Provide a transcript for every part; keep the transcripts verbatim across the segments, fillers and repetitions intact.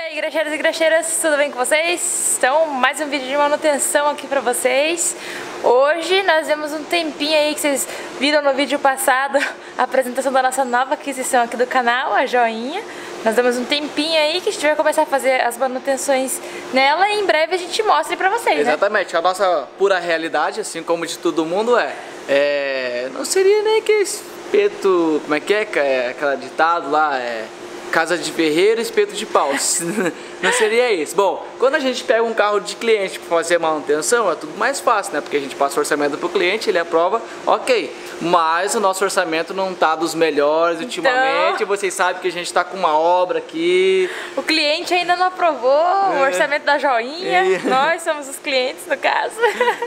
aí, graxeiros e graxeiras, tudo bem com vocês? Então, mais um vídeo de manutenção aqui pra vocês. Hoje nós temos um tempinho aí que vocês viram no vídeo passado a apresentação da nossa nova aquisição aqui do canal, a joinha. Nós temos um tempinho aí que a gente vai começar a fazer as manutenções nela e em breve a gente mostra pra vocês, Exatamente, né? A nossa pura realidade, assim como de todo mundo, é, é não seria nem que espeto, como é que é, é aquela ditado lá, é casa de ferreiro, espeto de pau. Não seria isso. Bom, quando a gente pega um carro de cliente para fazer manutenção, é tudo mais fácil, né? Porque a gente passa o orçamento pro cliente, ele aprova, ok. Mas o nosso orçamento não tá dos melhores ultimamente. Então, vocês sabem que a gente tá com uma obra aqui. O cliente ainda não aprovou é. o orçamento da joinha. E... Nós somos os clientes, no caso.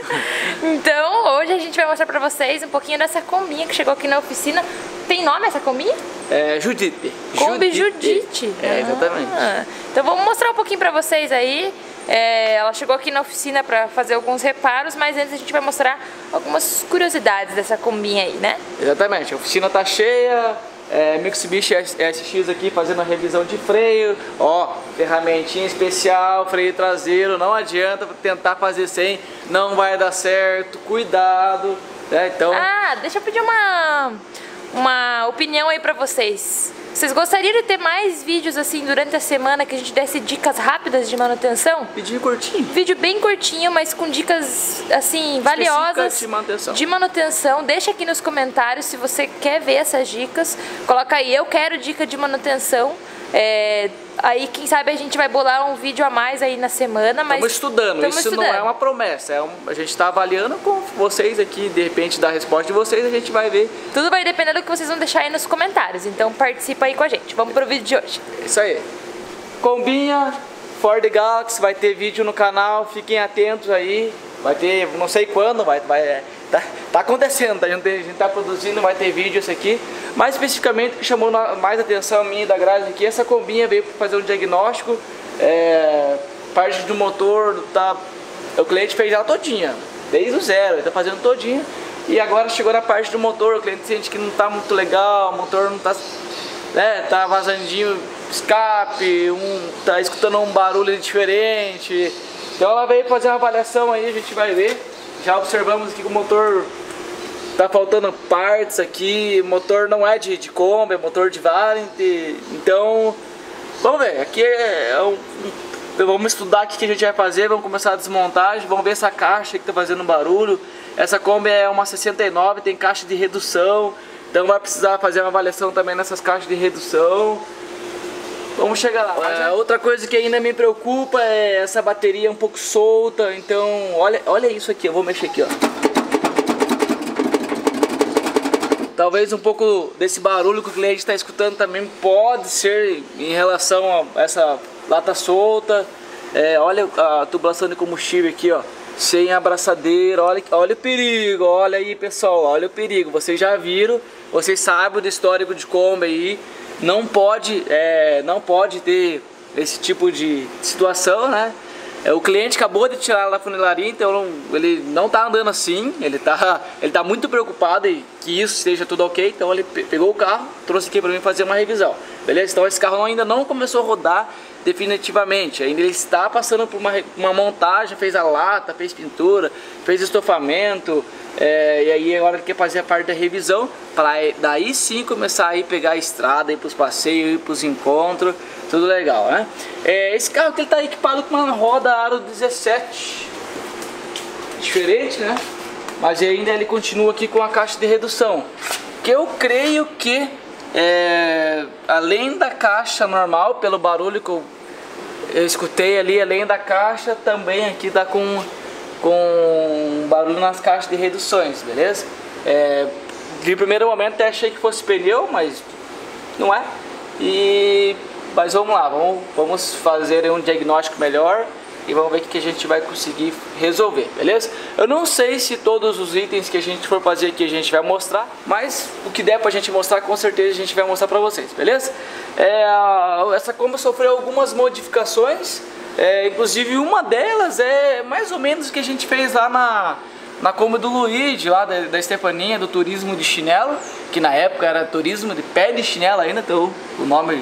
Então, hoje a gente vai mostrar pra vocês um pouquinho dessa combinha que chegou aqui na oficina. Tem nome essa combinha? É Judite. Kombi Judite. É, exatamente. Ah, então vamos mostrar um pouquinho pra vocês aí. É, ela chegou aqui na oficina pra fazer alguns reparos, mas antes a gente vai mostrar algumas curiosidades dessa combinha aí, né? Exatamente. A oficina tá cheia. É, Mitsubishi S X aqui fazendo a revisão de freio. Ó, ferramentinha especial, freio traseiro. Não adianta tentar fazer sem, não vai dar certo. Cuidado. Né? Então... Ah, deixa eu pedir uma... uma opinião aí pra vocês. Vocês gostariam de ter mais vídeos assim durante a semana que a gente desse dicas rápidas de manutenção? Vídeo curtinho. Vídeo bem curtinho, mas com dicas assim valiosas de manutenção. de manutenção. Deixa aqui nos comentários se você quer ver essas dicas. Coloca aí, eu quero dica de manutenção. É, aí quem sabe a gente vai bolar um vídeo a mais aí na semana, mas estamos estudando, isso estudando. Não é uma promessa, é um, a gente está avaliando com vocês aqui, de repente da resposta de vocês a gente vai ver. Tudo vai depender do que vocês vão deixar aí nos comentários, então participa aí com a gente. Vamos pro vídeo de hoje. Isso aí. Combinha, Ford Galaxy, vai ter vídeo no canal, fiquem atentos aí, vai ter, não sei quando, vai, vai tá, tá acontecendo, a gente, a gente tá produzindo, vai ter vídeo esse aqui. Mais especificamente, o que chamou mais atenção minha e da Grazi aqui, essa combinha veio para fazer um diagnóstico, é, parte do motor, tá, o cliente fez ela todinha, desde o zero, ele tá fazendo todinha, e agora chegou na parte do motor, o cliente sente que não tá muito legal, o motor não tá, né, tá vazandinho escape, um, tá escutando um barulho diferente, então ela veio fazer uma avaliação aí, a gente vai ver, já observamos aqui que o motor... Tá faltando partes aqui, motor não é de, de Kombi, é motor de Valente, então vamos ver, aqui é, é um, vamos estudar o que a gente vai fazer, vamos começar a desmontagem, vamos ver essa caixa que tá fazendo barulho, essa Kombi é uma sessenta e nove, tem caixa de redução, então vai precisar fazer uma avaliação também nessas caixas de redução, vamos chegar lá. É, outra coisa que ainda me preocupa é essa bateria um pouco solta, então olha, olha isso aqui, eu vou mexer aqui, ó. Talvez um pouco desse barulho que o cliente está escutando também pode ser em relação a essa lata solta. É, olha a tubulação de combustível aqui, ó, sem abraçadeira. Olha, olha o perigo, olha aí pessoal, olha o perigo. Vocês já viram, vocês sabem do histórico de Kombi aí. Não pode, é, não pode ter esse tipo de situação, né? É, o cliente acabou de tirar ela da funilaria, então ele não tá andando assim, ele tá, ele tá muito preocupado e que isso esteja tudo ok, então ele pegou o carro, trouxe aqui para mim fazer uma revisão, beleza? Então esse carro ainda não começou a rodar definitivamente, ainda ele está passando por uma, uma montagem, fez a lata, fez pintura, fez estofamento, é, e aí agora ele quer fazer a parte da revisão, para daí sim começar a ir pegar a estrada, ir para os passeios, ir para os encontros, tudo legal, né? É, esse carro que ele está equipado com uma roda aro dezessete, diferente, né? Mas ainda ele continua aqui com a caixa de redução, que eu creio que é, além da caixa normal, pelo barulho que eu, eu escutei ali, além da caixa, também aqui tá com, com barulho nas caixas de reduções, beleza? É, de primeiro momento até achei que fosse pneu, mas não é. E, mas vamos lá, vamos, vamos fazer um diagnóstico melhor e vamos ver o que a gente vai conseguir resolver, beleza? Eu não sei se todos os itens que a gente for fazer aqui a gente vai mostrar, mas o que der pra gente mostrar, com certeza a gente vai mostrar pra vocês, beleza? É, essa Kombi sofreu algumas modificações, é, inclusive uma delas é mais ou menos o que a gente fez lá na, na Kombi do Luigi, lá da, da Stefaninha, do turismo de chinelo, que na época era turismo de pé de chinelo ainda, então o nome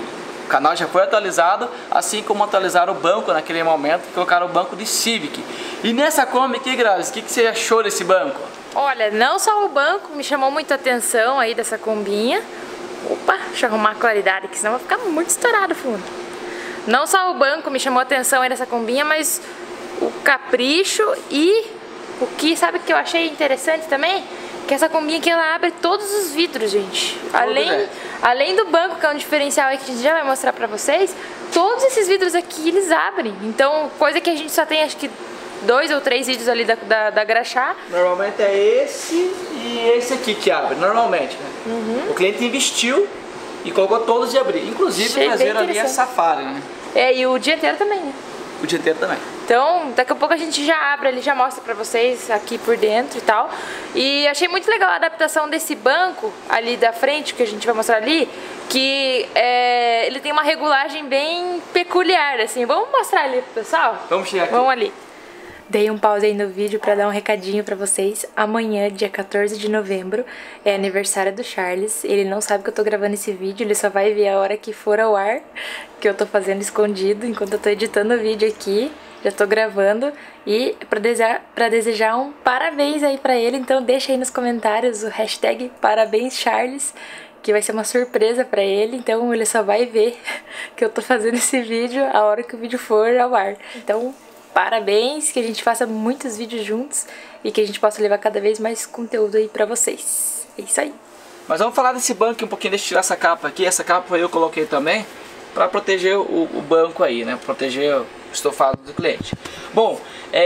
O canal já foi atualizado, assim como atualizaram o banco naquele momento, colocaram o banco de Civic. E nessa Kombi aqui, Grazi, o que, que você achou desse banco? Olha, não só o banco me chamou muita atenção aí dessa combinha. Opa, deixa eu arrumar a claridade aqui, senão vai ficar muito estourado o fundo. Não só o banco me chamou a atenção aí dessa combinha, mas o capricho e o que, sabe o que eu achei interessante também? Que essa combinha aqui, ela abre todos os vidros, gente. Além, é. além do banco, que é um diferencial aí que a gente já vai mostrar pra vocês, todos esses vidros aqui, eles abrem. Então, coisa que a gente só tem, acho que, dois ou três vídeos ali da, da, da Graxá. Normalmente é esse e esse aqui que abre, normalmente, né? Uhum. O cliente investiu e colocou todos de abrir. Inclusive, Achei o traseiro ali é Safari, né? É, e o dianteiro também, né? O dianteiro também. Então, daqui a pouco a gente já abre, ele já mostra pra vocês aqui por dentro e tal. E achei muito legal a adaptação desse banco ali da frente, que a gente vai mostrar ali, que é, ele tem uma regulagem bem peculiar, assim. Vamos mostrar ali pro pessoal? Vamos chegar aqui. Vamos ali. Dei um pause aí no vídeo pra dar um recadinho pra vocês. Amanhã, dia quatorze de novembro, é aniversário do Charles. Ele não sabe que eu tô gravando esse vídeo, ele só vai ver a hora que for ao ar, que eu tô fazendo escondido enquanto eu tô editando o vídeo aqui. Já tô gravando e pra desejar, pra desejar um parabéns aí pra ele, então deixa aí nos comentários o hashtag parabéns Charles, que vai ser uma surpresa pra ele, então ele só vai ver que eu tô fazendo esse vídeo a hora que o vídeo for ao ar. Então, parabéns, que a gente faça muitos vídeos juntos e que a gente possa levar cada vez mais conteúdo aí pra vocês. É isso aí. Mas vamos falar desse banco um pouquinho, deixa eu tirar essa capa aqui. Essa capa eu coloquei também pra proteger o, o banco aí, né? Proteger o estofado do cliente. Bom,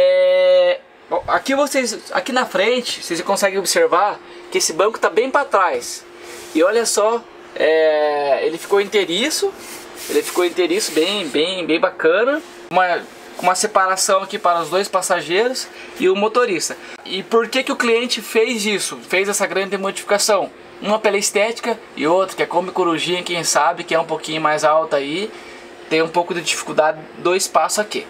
é... aqui vocês, aqui na frente, vocês conseguem observar que esse banco tá bem pra trás. E olha só, é... ele ficou inteiriço, ele ficou inteiriço, bem, bem, bem bacana. Uma... uma separação aqui para os dois passageiros e o motorista. E por que que o cliente fez isso? Fez essa grande modificação? Uma pela estética e outra que é Kombi Corujinha, quem sabe, que é um pouquinho mais alta aí, tem um pouco de dificuldade do espaço aqui.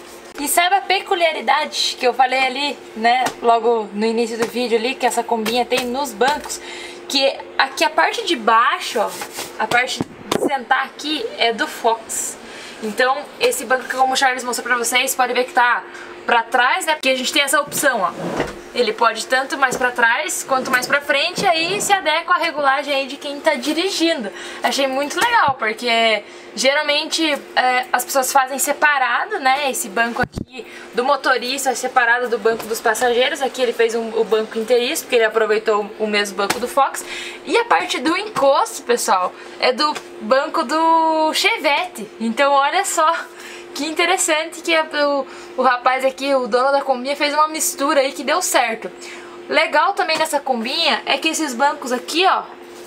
E sabe a peculiaridade que eu falei ali, né, logo no início do vídeo ali, que essa combinha tem nos bancos? Que aqui a parte de baixo, ó, a parte de sentar aqui é do Fox. Então, esse banco, como o Charles mostrou pra vocês, pode ver que tá pra trás, né? Porque a gente tem essa opção, ó. Ele pode tanto mais pra trás, quanto mais pra frente, aí se adequa à regulagem aí de quem tá dirigindo. Achei muito legal, porque geralmente é, as pessoas fazem separado, né? Esse banco aqui do motorista é separado do banco dos passageiros. Aqui ele fez um, o banco inteiriço, porque ele aproveitou o mesmo banco do Fox. E a parte do encosto, pessoal, é do banco do Chevette. Então olha só que interessante que o, o rapaz aqui, o dono da combinha, fez uma mistura aí que deu certo. Legal também nessa combinha é que esses bancos aqui, ó,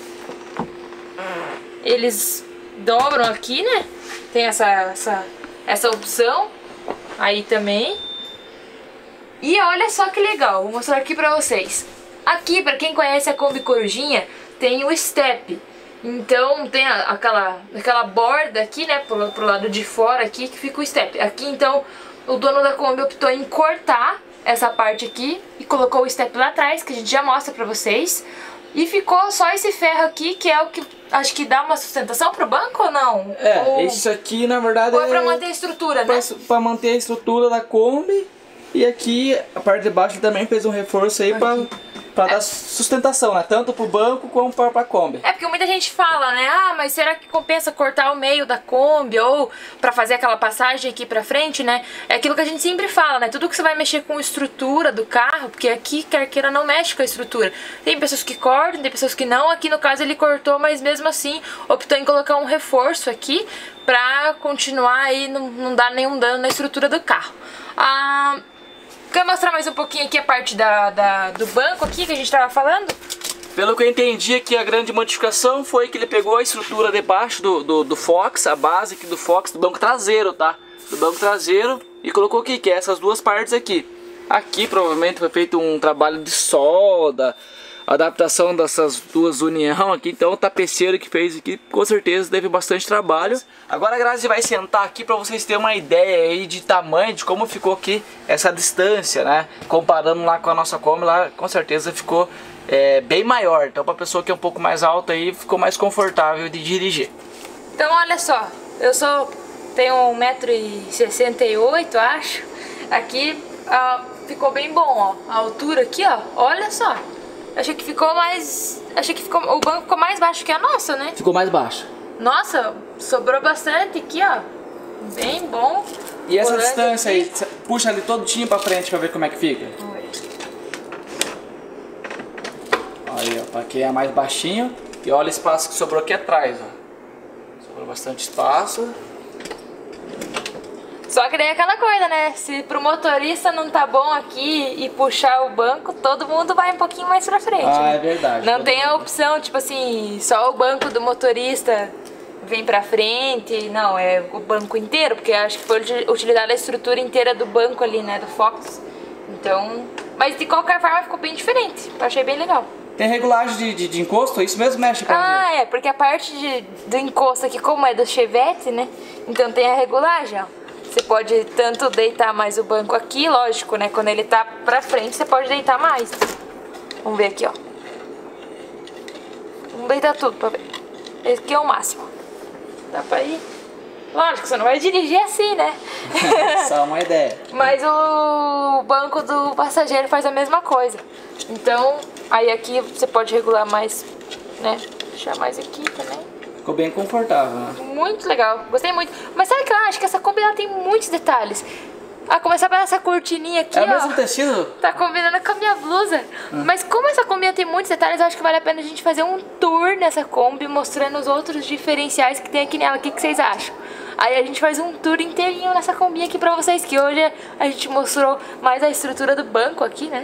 eles dobram aqui, né? Tem essa, essa, essa opção aí também. E olha só que legal, vou mostrar aqui pra vocês. Aqui, pra quem conhece a Kombi Corujinha, tem o step. Então tem a, aquela, aquela borda aqui, né, pro, pro lado de fora aqui, que fica o step. Aqui então o dono da Kombi optou em cortar essa parte aqui e colocou o step lá atrás, que a gente já mostra pra vocês. E ficou só esse ferro aqui, que é o que acho que dá uma sustentação pro banco ou não? É, ou, isso aqui na verdade ou é é pra manter a estrutura, pra, né? pra manter a estrutura da Kombi. E aqui a parte de baixo também fez um reforço aí pra, pra é. dar sustentação, né? Tanto pro banco como pra, pra Kombi. É porque muita gente fala, né? Ah, mas será que compensa cortar o meio da Kombi ou pra fazer aquela passagem aqui pra frente, né? É aquilo que a gente sempre fala, né? Tudo que você vai mexer com a estrutura do carro, porque aqui, quer queira, não mexe com a estrutura. Tem pessoas que cortam, tem pessoas que não. Aqui no caso ele cortou, mas mesmo assim optou em colocar um reforço aqui pra continuar aí, não, não dar nenhum dano na estrutura do carro. Ah... Quer mostrar mais um pouquinho aqui a parte da, da, do banco aqui que a gente tava falando? Pelo que eu entendi aqui, a grande modificação foi que ele pegou a estrutura de baixo do, do, do Fox, a base aqui do Fox, do banco traseiro, tá? Do banco traseiro, e colocou aqui, que é essas duas partes aqui. Aqui provavelmente foi feito um trabalho de solda, adaptação dessas duas união aqui, então o tapeceiro que fez aqui com certeza teve bastante trabalho. Agora a Grazi vai sentar aqui para vocês terem uma ideia aí de tamanho, de como ficou aqui essa distância, né? Comparando lá com a nossa Kombi, lá com certeza ficou é, bem maior, então para pessoa que é um pouco mais alta aí ficou mais confortável de dirigir. Então olha só, eu sou, tenho um metro e sessenta e oito, acho. Aqui ah, ficou bem bom, ó. A altura aqui, ó, olha só. Achei que ficou mais... Achei que ficou, o banco ficou mais baixo que a nossa, né? Ficou mais baixo. Nossa, sobrou bastante aqui, ó. Bem bom. E essa Colando distância aqui. aí, puxa ali todinho pra frente pra ver como é que fica. Aí, ó, pra quem é mais baixinho. E olha o espaço que sobrou aqui atrás, ó. Sobrou bastante espaço. Só que daí é aquela coisa, né? Se pro motorista não tá bom aqui e puxar o banco, todo mundo vai um pouquinho mais pra frente. Ah, né? é verdade. Não tem a opção, tipo assim, só o banco do motorista vem pra frente. Não, é o banco inteiro, porque acho que foi utilizada a estrutura inteira do banco ali, né? Do Fox. Então... Mas de qualquer forma ficou bem diferente. Eu achei bem legal. Tem regulagem de, de, de encosto? Isso mesmo mexe pra Ah, é, porque a parte de, do encosto aqui, como é do Chevette, né? Então tem a regulagem, ó. Você pode tanto deitar mais o banco aqui, lógico, né? Quando ele tá pra frente, você pode deitar mais. Vamos ver aqui, ó. Vamos deitar tudo pra ver. Esse aqui é o máximo. Dá pra ir? Lógico, você não vai dirigir assim, né? Só uma ideia. Mas o banco do passageiro faz a mesma coisa. Então, aí aqui você pode regular mais, né? Deixar mais aqui também. Ficou bem confortável, né? Muito legal, gostei muito. Mas sabe que eu acho que essa Kombi ela tem muitos detalhes. A começar pela essa cortininha aqui, é ó. É o mesmo tecido? Tá combinando com a minha blusa. Hum. Mas como essa Kombi tem muitos detalhes, eu acho que vale a pena a gente fazer um tour nessa Kombi, mostrando os outros diferenciais que tem aqui nela. O que, que vocês acham? Aí a gente faz um tour inteirinho nessa Kombi aqui pra vocês, que hoje a gente mostrou mais a estrutura do banco aqui, né?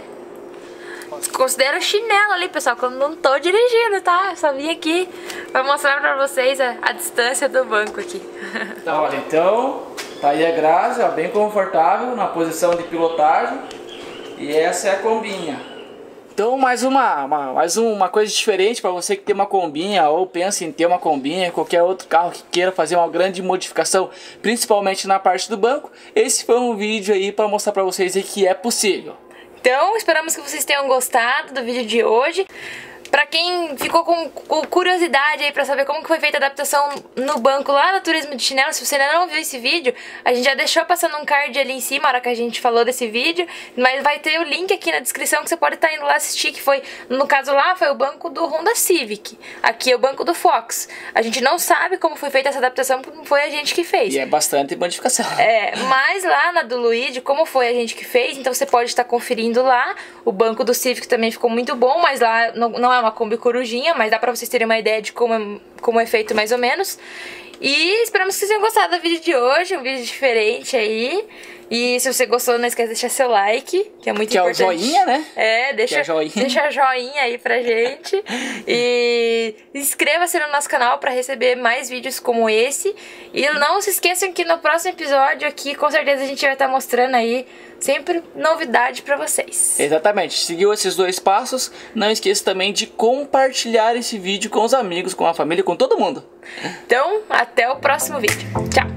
Considera chinelo ali, pessoal, que eu não tô dirigindo, tá? Eu só vim aqui pra mostrar pra vocês a, a distância do banco aqui. Tá, olha, então, tá aí a Grazi, ó, bem confortável na posição de pilotagem. E essa é a Kombinha. Então, mais uma, uma, mais uma coisa diferente para você que tem uma Kombinha ou pensa em ter uma Kombinha, qualquer outro carro que queira fazer uma grande modificação, principalmente na parte do banco. Esse foi um vídeo aí para mostrar para vocês aí que é possível. Então, esperamos que vocês tenham gostado do vídeo de hoje. Pra quem ficou com, com curiosidade aí pra saber como que foi feita a adaptação no banco lá do Turismo de Chinelo, se você ainda não viu esse vídeo, a gente já deixou passando um card ali em cima, na hora que a gente falou desse vídeo, mas vai ter o link aqui na descrição que você pode estar indo lá assistir, que foi, no caso lá, foi o banco do Honda Civic. Aqui é o banco do Fox. A gente não sabe como foi feita essa adaptação, porque não foi a gente que fez. E é bastante modificação. É, mas lá na do Luigi, como foi a gente que fez, então você pode estar conferindo lá. O banco do Civic também ficou muito bom, mas lá não, não é uma Kombi corujinha, mas dá pra vocês terem uma ideia de como é, como é feito mais ou menos. E esperamos que vocês tenham gostado do vídeo de hoje, um vídeo diferente aí. E se você gostou, não esquece de deixar seu like, que é muito que importante. Que é o joinha, né? É, deixa, é joinha. deixa joinha aí pra gente. E inscreva-se no nosso canal pra receber mais vídeos como esse. E não se esqueçam que no próximo episódio aqui, com certeza a gente vai estar mostrando aí sempre novidade pra vocês. Exatamente. Seguiu esses dois passos, não esqueça também de compartilhar esse vídeo com os amigos, com a família, com todo mundo. Então, até o próximo vídeo. Tchau!